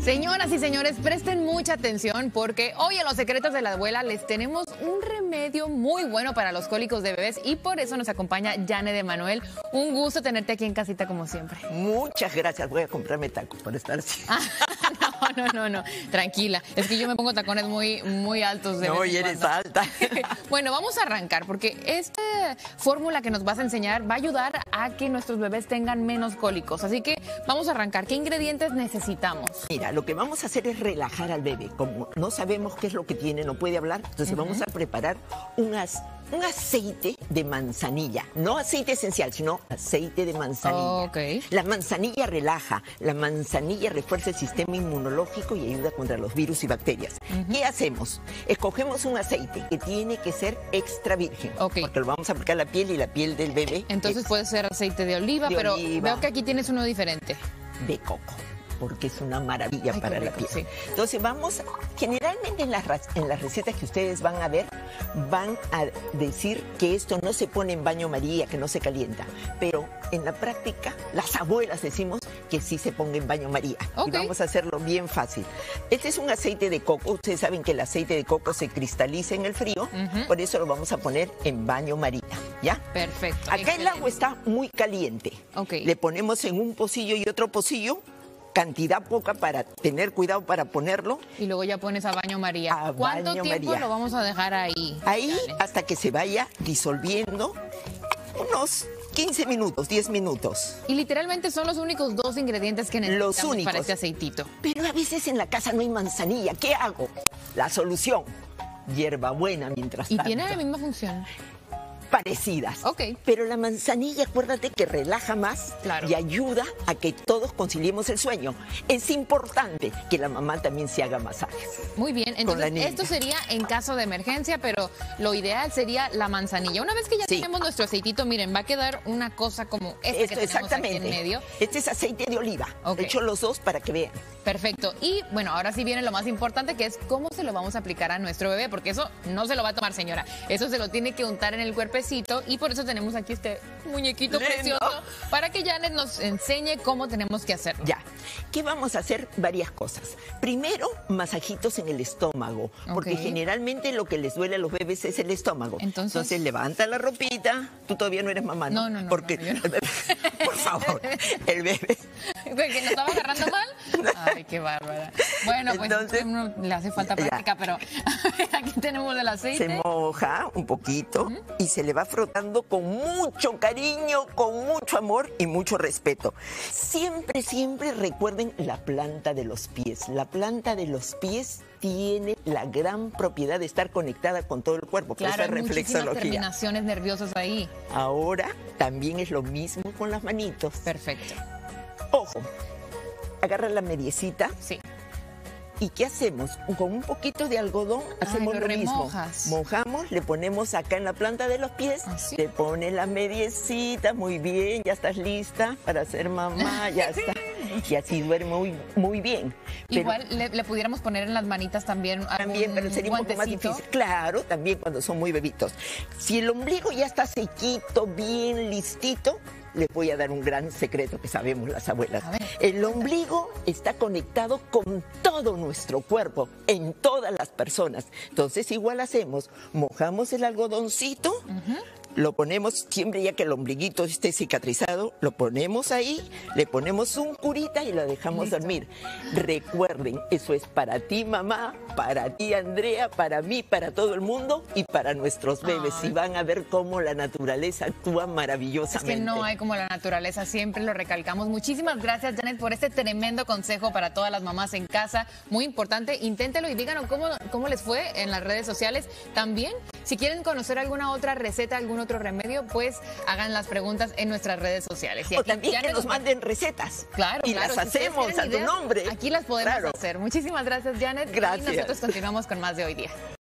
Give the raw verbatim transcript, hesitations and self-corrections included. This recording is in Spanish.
Señoras y señores, presten mucha atención porque hoy en Los Secretos de la Abuela les tenemos un remedio muy bueno para los cólicos de bebés y por eso nos acompaña Janet Emanuel. Un gusto tenerte aquí en casita como siempre. Muchas gracias. Voy a comprarme tacos por estar así. Ah, no, no, no, no. Tranquila. Es que yo me pongo tacones muy, muy altos. De no, y eres alta. Bueno, vamos a arrancar porque esta fórmula que nos vas a enseñar va a ayudar a que nuestros bebés tengan menos cólicos. Así que vamos a arrancar. ¿Qué ingredientes necesitamos? Mira, lo que vamos a hacer es relajar al bebé. Como no sabemos qué es lo que tiene, no puede hablar, entonces uh-huh. vamos a preparar unas, un aceite de manzanilla. No aceite esencial, sino aceite de manzanilla. Oh, okay. La manzanilla relaja, la manzanilla refuerza el sistema inmunológico y ayuda contra los virus y bacterias. Uh-huh. ¿Qué hacemos? Escogemos un aceite que tiene que ser extra virgen, okay. porque lo vamos a aplicar a la piel y la piel del bebé. Entonces puede ser aceite de oliva, de pero oliva, veo que aquí tienes uno diferente. De coco, porque es una maravilla. Ay, para rico, la piel. Sí. Entonces vamos, generalmente en las, en las recetas que ustedes van a ver, van a decir que esto no se pone en baño María, que no se calienta, pero en la práctica las abuelas decimos que sí se ponga en baño María. Okay. Y vamos a hacerlo bien fácil. Este es un aceite de coco. Ustedes saben que el aceite de coco se cristaliza en el frío, uh-huh. por eso lo vamos a poner en baño María, ¿ya? Perfecto. Acá excelente. El agua está muy caliente. Okay. Le ponemos en un pocillo y otro pocillo, cantidad poca para tener cuidado para ponerlo. Y luego ya pones a baño María. A ¿Cuánto baño tiempo María. Lo vamos a dejar ahí? Ahí Dale. Hasta que se vaya disolviendo, unos quince minutos, diez minutos. Y literalmente son los únicos dos ingredientes que necesitamos los únicos. Para este aceitito. Pero a veces en la casa no hay manzanilla. ¿Qué hago? La solución, hierbabuena mientras ¿Y tanto. tiene la misma función? Parecidas. Okay. Pero la manzanilla, acuérdate que relaja más, claro. y ayuda a que todos conciliemos el sueño. Es importante que la mamá también se haga masajes. Muy bien, entonces esto sería en caso de emergencia, pero lo ideal sería la manzanilla. Una vez que ya sí. tenemos nuestro aceitito, miren, va a quedar una cosa como esta Esto, que tenemos aquí en medio. Este es aceite de oliva. Okay. He hecho los dos para que vean. Perfecto. Y bueno, ahora sí viene lo más importante, que es cómo se lo vamos a aplicar a nuestro bebé, porque eso no se lo va a tomar, señora. Eso se lo tiene que untar en el cuerpecito y por eso tenemos aquí este muñequito Lindo. precioso para que Janet nos enseñe cómo tenemos que hacerlo. Ya. ¿Qué vamos a hacer? Varias cosas. Primero, masajitos en el estómago, porque okay. generalmente lo que les duele a los bebés es el estómago. Entonces, Entonces levanta la ropita. Tú todavía no eres mamá, ¿no? No, no, no. Porque no, no. El bebé, por favor, el bebé. ¿Que nos estaba agarrando mal? Ay, qué bárbara. Bueno, pues entonces uno le hace falta práctica, ya. Pero aquí tenemos el aceite. Se moja un poquito uh-huh. y se le va frotando con mucho cariño, con mucho amor y mucho respeto. Siempre, siempre recuerden la planta de los pies. La planta de los pies tiene la gran propiedad de estar conectada con todo el cuerpo. Claro, hay muchísimas terminaciones nerviosas ahí. Ahora también es lo mismo con las manitos. Perfecto. Ojo, agarra la mediecita. Sí. ¿Y qué hacemos? Con un poquito de algodón hacemos Ay, lo, lo mismo. Remojas. Mojamos, le ponemos acá en la planta de los pies, ¿Ah, sí? le pones la mediecita, muy bien, ya estás lista para ser mamá, ya está. Y así duerme muy, muy bien. Igual pero, le, le pudiéramos poner en las manitas también. También, pero sería un poco más difícil. Claro, también cuando son muy bebitos. Si el ombligo ya está sequito, bien listito, les voy a dar un gran secreto que sabemos las abuelas. Ver, el ombligo está conectado con todo nuestro cuerpo, en todas las personas. Entonces igual hacemos, mojamos el algodoncito, uh-huh. lo ponemos, siempre ya que el ombliguito esté cicatrizado, lo ponemos ahí, le ponemos un curita y lo dejamos Listo. dormir. Recuerden, eso es para ti, mamá, para ti, Andrea, para mí, para todo el mundo y para nuestros bebés. Ay. Y van a ver cómo la naturaleza actúa maravillosamente. Es que no hay como la naturaleza, siempre lo recalcamos. Muchísimas gracias, Janet, por este tremendo consejo para todas las mamás en casa. Muy importante, inténtelo y díganos cómo, cómo les fue en las redes sociales. También, si quieren conocer alguna otra receta, algún otro remedio, pues hagan las preguntas en nuestras redes sociales. Y o aquí, también Janet, que nos manden recetas. Claro, y claro, las si hacemos a tu ideas, nombre. Aquí las podemos claro. hacer. Muchísimas gracias, Janet. Gracias. Y nosotros continuamos con más de Hoy Día.